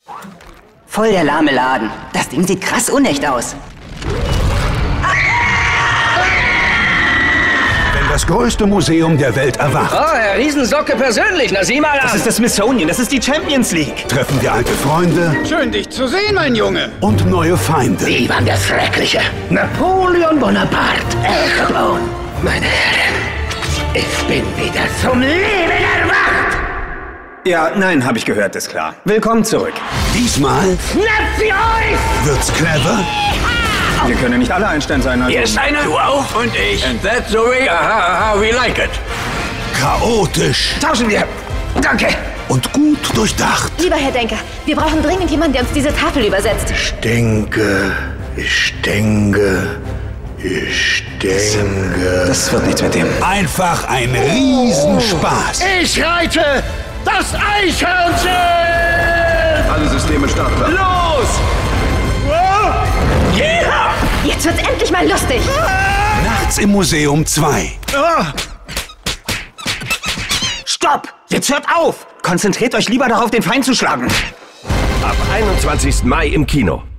Voll der lahme Laden. Das Ding sieht krass unecht aus. Wenn das größte Museum der Welt erwacht. Oh, Herr Riesensocke persönlich, na sieh mal an. Das ist das Smithsonian, das ist die Champions League. Treffen wir alte Freunde. Schön, dich zu sehen, mein Junge. Und neue Feinde. Ivan der Schreckliche. Napoleon Bonaparte. Ergebon. Meine Herren, ich bin wieder zum Leben erwacht. Ja, nein, habe ich gehört, ist klar. Willkommen zurück. Diesmal Schnappt sie euch! wird's clever. Wir können nicht alle Einstein sein, also. Hier ist einer. Du auch. Und ich. And that's the way we like it. Chaotisch Tauschen wir. Danke. und gut durchdacht. Lieber Herr Denker, wir brauchen dringend jemanden, der uns diese Tafel übersetzt. Ich denke. Das wird nichts mit dem. Einfach ein Riesenspaß. Ich reite das Eichhörnchen! Alle Systeme startklar. Los! Yeah! Jetzt wird's endlich mal lustig. Nachts im Museum 2. Stopp! Jetzt hört auf! Konzentriert euch lieber darauf, den Feind zu schlagen. Ab 21. Mai im Kino.